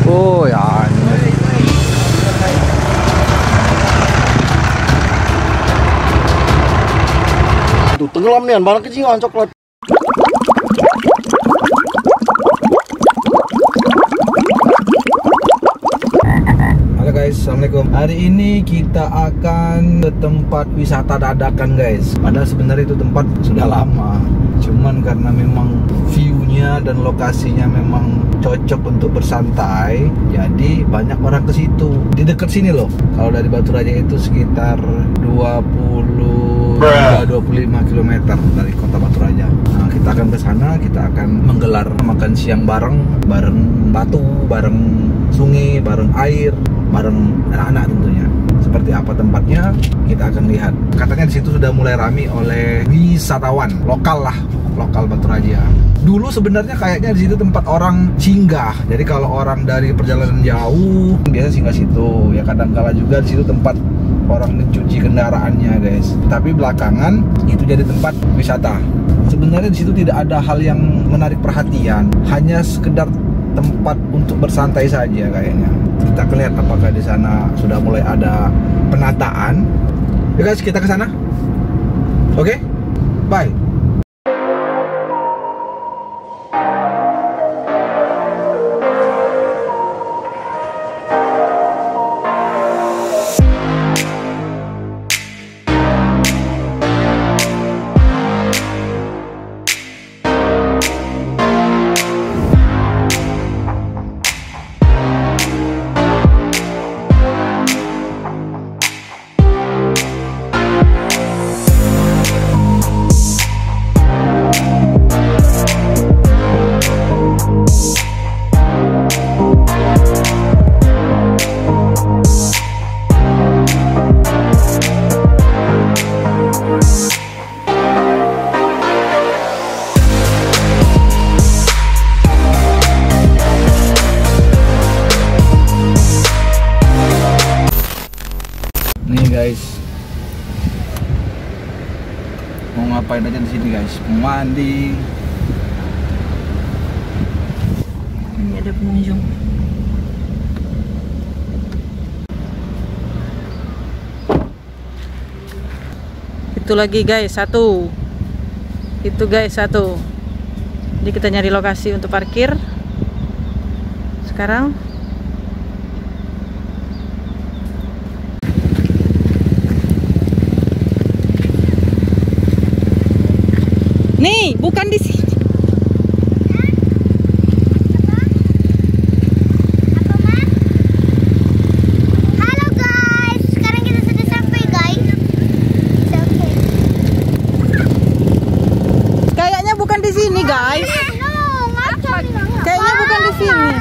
Oh ya. Tuh tenggelam nih, barang kecil coklat. Halo guys, assalamualaikum. Hari ini kita akan ke tempat wisata dadakan guys. Padahal sebenarnya itu tempat sudah lama, cuman karena memang view-nya dan lokasinya memang cocok untuk bersantai, jadi banyak orang ke situ. Di dekat sini loh. Kalau dari Batu Raja itu sekitar 25 km dari kota Batu Raja. Nah, kita akan ke sana, kita akan menggelar makan siang bareng batu, bareng sungai, bareng air, bareng anak-anak tentunya. Seperti apa tempatnya, kita akan lihat. Katanya di situ sudah mulai ramai oleh wisatawan lokal Batu Raja. Dulu sebenarnya kayaknya di situ tempat orang singgah. Jadi kalau orang dari perjalanan jauh biasa singgah situ. Ya kadang-kala juga di situ tempat orang mencuci kendaraannya guys. Tapi belakangan itu jadi tempat wisata. Sebenarnya di situ tidak ada hal yang menarik perhatian, hanya sekedar tempat untuk bersantai saja kayaknya. Kita akan lihat apakah di sana sudah mulai ada penataan. Ya guys, kita ke sana. Oke? Bye. Nih guys, mau ngapain aja di sini guys? Mau mandi. Ini ada pengunjung. Itu lagi guys, satu. Itu guys, satu. Jadi kita nyari lokasi untuk parkir. Sekarang nih, bukan di sini. Halo guys, sekarang kita sudah sampai guys. Kayaknya bukan di sini guys. Kayaknya bukan di sini.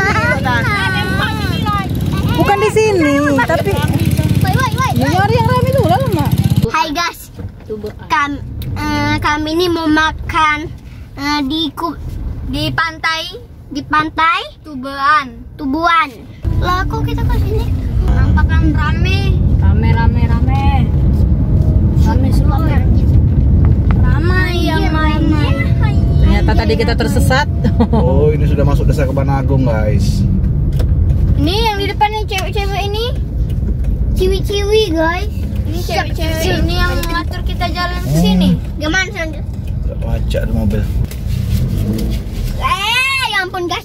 Bukan di sini, tapi nyari yang rame dulu lah, Mak. Hai guys, kami ini mau makan di pantai Tubuan. Lah kok kita ke sini? Nampakkan rame semua. Ramai yang mainnya. Ternyata tadi kita tersesat. Oh, ini sudah masuk desa Kebanagung guys. Ini yang di depan yang cewek-cewek ini, ciwi-ciwi guys. Ini cewek-cewek ini yang ngatur kita jalan ke sini. Gimana selanjutnya? Gak baca di mobil. Ya ampun guys.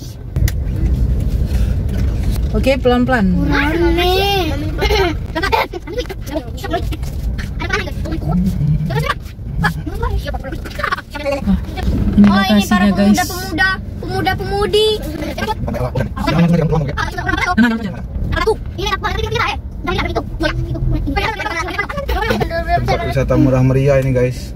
Oke, pelan-pelan. Rame. Ini Oh ini para lokasinya guys. pemuda-pemudi. Tempat wisata murah meriah ini guys.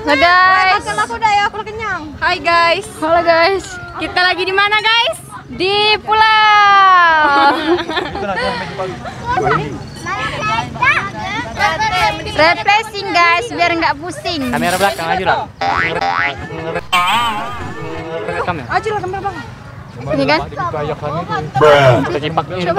Nah guys, aku udah ya, aku kenyang. Hai guys. Halo guys. Kita lagi di mana guys? Di pulau. Refreshing guys, biar nggak pusing. Kamera belakang aja lah. Rekam ya? Aja lah kamera belakang. Ini kan? Terjebak ini.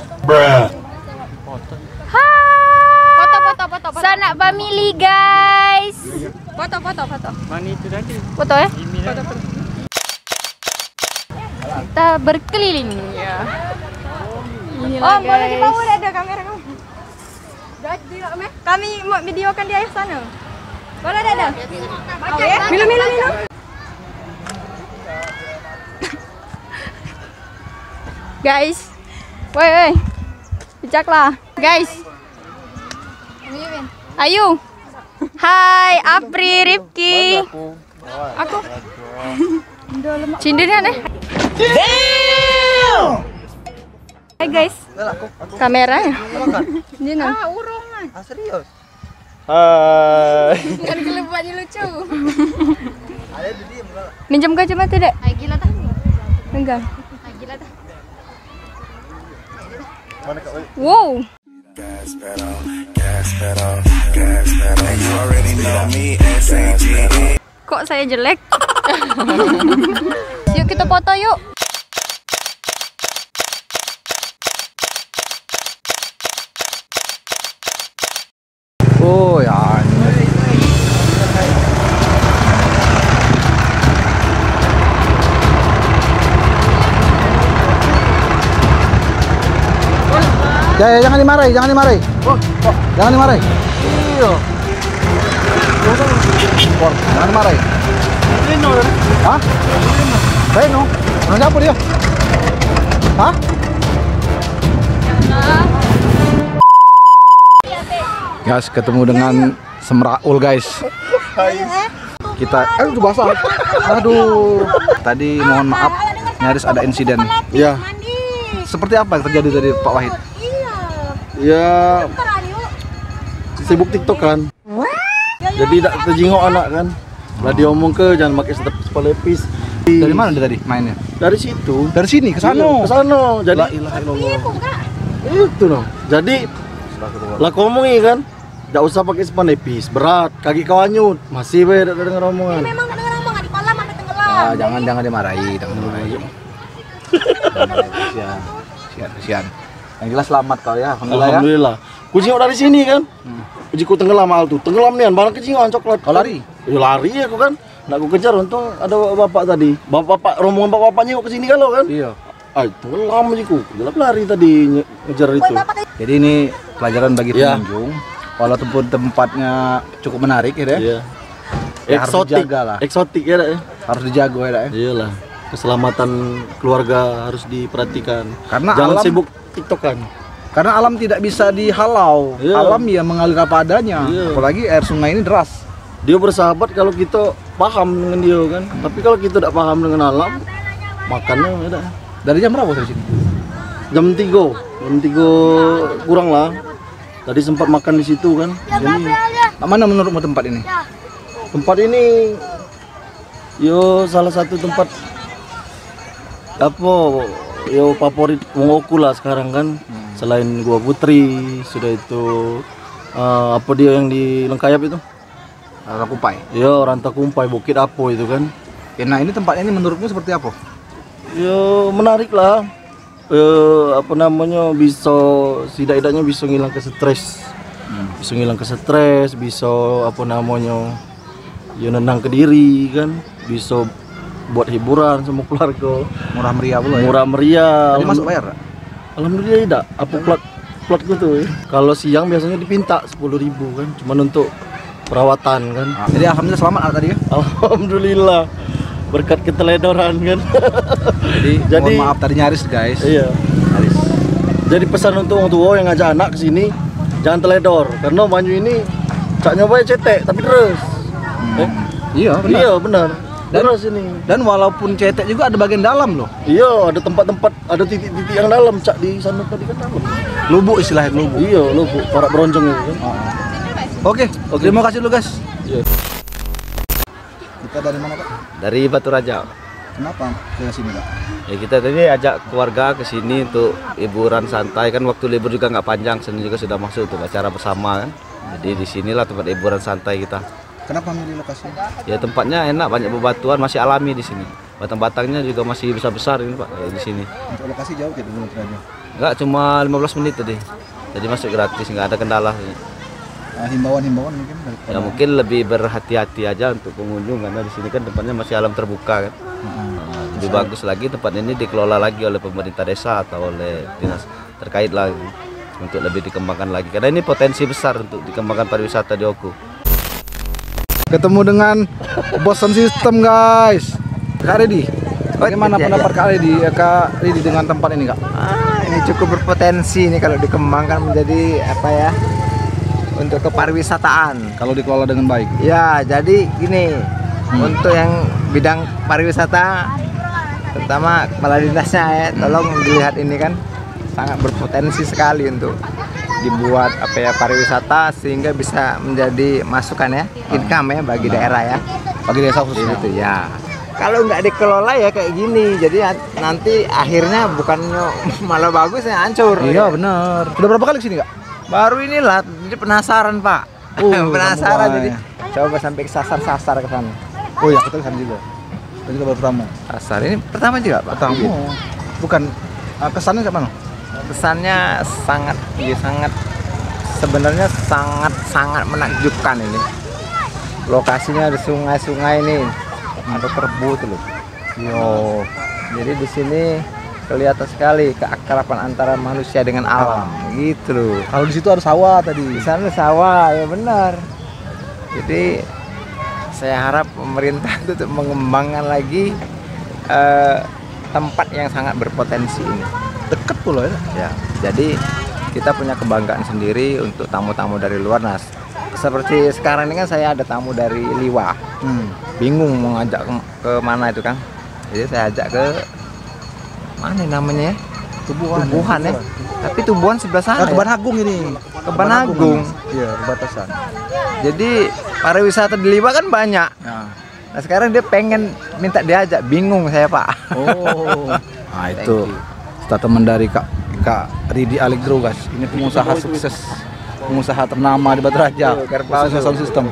Foto. Sanak family guys. Foto. Mana itu tadi? Foto ya? Foto. Kita berkeliling ya. Oh, boleh dibawa ada kamera kamu. Kami mau videokan di ayah sana. Boleh ada? Oke. Minum. Guys. Woi. Bijaklah. Guys. Ayo. Hai, Apri, Rifki. Aku. Cindirnya deh. Hai guys. Kameranya. Ini urungan. Serius? Hai. Kan kelebihannya lucu. Minjam kacamata dek. Hai gila tah. Enggak. Hai gila tah. Wow. Gas pedal, and you already know me, S-A-G-E. Kok saya jelek? Yuk kita foto yuk. Oh ya. Ya, jangan dimarahi. Jangan dimarahi. Iya. Jangan dimarahi. Hah? Reno? Siapa dia? Hah? Guys, ketemu dengan Semraul guys. Kita, itu basah. Aduh. Tadi mohon maaf, nyaris ada insiden. Ya, Seperti apa yang terjadi tadi Pak Wahid? ya sibuk TikTok kan. Jadi tak terjenguk anak kan. Lah dia omong ke jangan pakai sepatu lepis. Dari mana dia tadi mainnya? Dari situ. Dari sini ke sana. Iya, ke sana. Jadi La ilaha illallah. itu loh. Jadi lah ngomongi kan. Enggak usah pakai sepatu lepis, berat, kaki kawanyut. Masih be dengar omongan. Memang dengar omongan di kolam sampai tenggelam. Jangan dimarahi, Kasihan. Yang jelas selamat kau ya, alhamdulillah. Alhamdulillah. Kucing dari sini kan. Kucingku tenggelam hal tuh. Tenggelam nih, barang kecingan coklat. Kau lari? Ya lari aku kan. Nak aku kejar untung ada bapak tadi. Bapak rombongan bapaknya ke sini kalau kan. Iya. Tenggelam jiku. Jelap lari tadi ngejar itu. Jadi ini pelajaran bagi Ya. pengunjung. Walaupun tempatnya cukup menarik ya, deh. Iya. Ya, harus Eksotik dijaga lah. Eksotik ya, Dek. Harus dijaga ya, deh. Iyalah. Keselamatan keluarga harus diperhatikan. Karena jangan alam- sibuk TikTokan. Karena alam tidak bisa dihalau. Iya. Alam ya mengalir apa adanya. Iya. Apalagi air sungai ini deras. Dia bersahabat kalau kita paham dengan dia kan. Tapi kalau kita tidak paham dengan alam, makannya ada. Dari jam berapa dari sini? Jam 3 kurang lah. Tadi sempat makan di situ kan. Jadi Mana menurutmu tempat ini? tempat ini yo salah satu tempat apa yo favorit wong aku lah sekarang kan. Selain Gua Putri, sudah itu apa dia yang di Lengkayap itu? Rakupai. Yo Ranta Kumpai, Bukit Apo itu kan. Ya, nah ini tempatnya ini menurutmu seperti apa? Yo menarik lah. Apa namanya bisa setidaknya bisa ngilang ke stres. Bisa apa namanya ya nenang ke diri kan, bisa buat hiburan sama keluarga. Murah meriah pula ya. Murah meriah. Tadi masuk bayar? Alhamdulillah tidak. Apa plat gitu ya. Kalau siang biasanya dipinta 10.000 kan, cuman untuk perawatan kan. Jadi alhamdulillah selamat tadi ya. Alhamdulillah. Berkat keteledoran kan. Jadi mohon maaf tadi nyaris guys. Iya. Nyaris. Jadi pesan untuk orang tua yang ngajak anak ke sini jangan teledor karena Banyu ini cak nyoba cetek tapi terus. Iya benar. Iya benar. Dan- Terus ini. Dan walaupun cetek juga ada bagian dalam loh. Iya, ada tempat-tempat, ada titik-titik yang dalam, cak di sana tadi kan dalam. Lubuk istilahnya lubuk. Iya, lu para beronjong itu kan. Oke, terima kasih dulu guys. Iya. Kita dari mana, Pak? Dari Batu Raja. Kenapa ke sini, Pak? Ya kita tadi ajak keluarga ke sini untuk hiburan santai kan, waktu libur juga nggak panjang, Senin juga sudah masuk untuk acara bersama kan. Jadi di sinilah tempat hiburan santai kita. Kenapa milih lokasi? Ya tempatnya enak, banyak bebatuan, masih alami di sini. Batang-batangnya juga masih besar-besar ini Pak, kayak di sini. Untuk lokasi jauh gitu Batu Raja. Enggak, cuma 15 menit tadi. Jadi masuk gratis, nggak ada kendala. Himbauan mungkin dari Ya mungkin lebih berhati-hati aja untuk pengunjung karena di sini kan tempatnya masih alam terbuka kan. Lebih bagus lagi tempat ini dikelola lagi oleh pemerintah desa atau oleh dinas terkait lagi untuk lebih dikembangkan lagi karena ini potensi besar untuk dikembangkan pariwisata di Oku. Ketemu dengan bos sound system, guys. Kak Redi, bagaimana pendapat Kak Redi dengan tempat ini, Kak? Ini cukup berpotensi nih kalau dikembangkan menjadi apa ya, untuk kepariwisataan. Kalau dikelola dengan baik. Ya, jadi gini, untuk yang bidang pariwisata, terutama kepala dinasnya ya, tolong dilihat ini kan sangat berpotensi sekali untuk dibuat apa ya, pariwisata sehingga bisa menjadi masukan ya, income ya bagi daerah ya, Bagi desa khususnya. gitu ya. Kalau nggak dikelola ya kayak gini, jadi nanti akhirnya bukannya malah bagus ya, hancur. Iya, benar. Sudah berapa kali kesini, Kak? Baru inilah, jadi penasaran Pak. Penasaran kamu jadi coba sampai ke sasar ke sana. Oh ya, kita kesana juga. Kita juga baru pertama. Sasar ini pertama juga Pak. Pertama. Bukan kesannya kayak mana? Kesannya sangat, ya sangat, sebenarnya sangat menakjubkan ini. Lokasinya di sungai-sungai ini, ada kerbu tuh loh. Yo. Jadi di sini kelihatan sekali keakraban antara manusia dengan alam, gitu loh. Kalau di situ ada sawah tadi. Di sana sawah, ya benar. Jadi saya harap pemerintah itu untuk mengembangkan lagi tempat yang sangat berpotensi ini. Deket pula ya. Ya, jadi kita punya kebanggaan sendiri untuk tamu-tamu dari luar. Nah, seperti sekarang ini kan saya ada tamu dari Liwa. Bingung mau ngajak ke mana itu kan. Jadi saya ajak ke mana namanya ya? Tubuhan ya. Tapi Tubuhan sebelah sana. Keban Agung ini. Keban Agung. Iya, perbatasan. Jadi pariwisata di Liwa kan banyak. Nah sekarang dia pengen minta diajak, bingung saya Pak. Oh. Nah itu statement dari Kak Ridi Allegro, guys. Ini pengusaha sukses, pengusaha ternama di Batu Raja, khususnya sound system.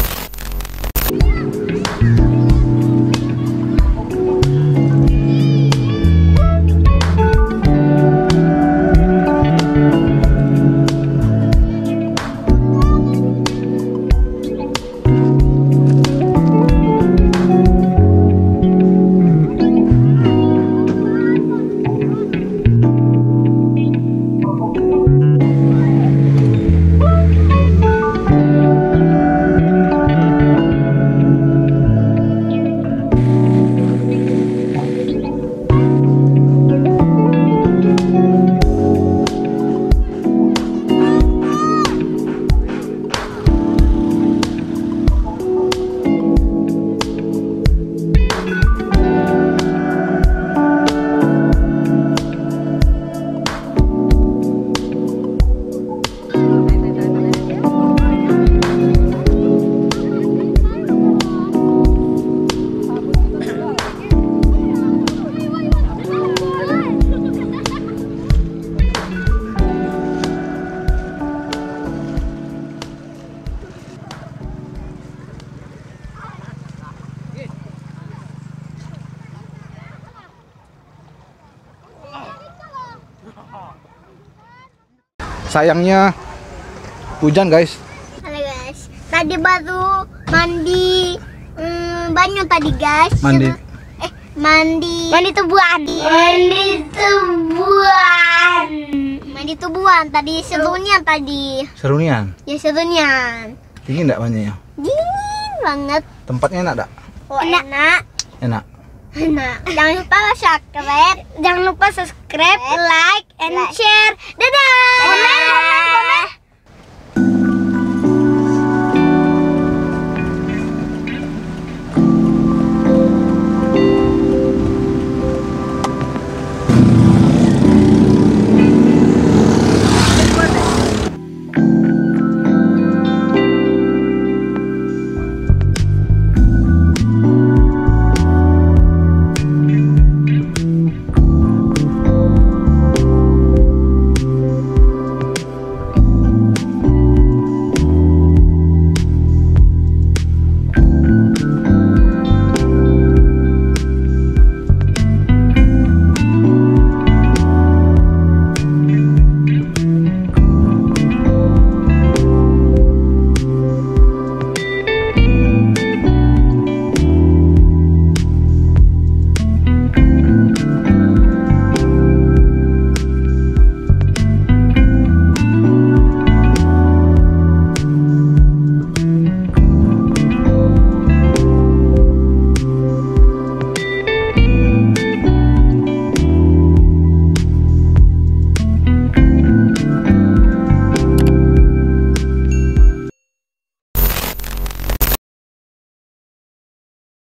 Sayangnya hujan, guys. Halo guys, tadi baru mandi banyu tadi guys. Mandi. Mandi tubuhan. Mandi tubuhan tadi, serunian tadi. Serunian. Ya serunian. Dingin enggak banyak? Dingin banget. Tempatnya enak enggak? Oh, enak. Enak. Enak. Jangan lupa subscribe. Jangan lupa subscribe, like, and share. Dadah.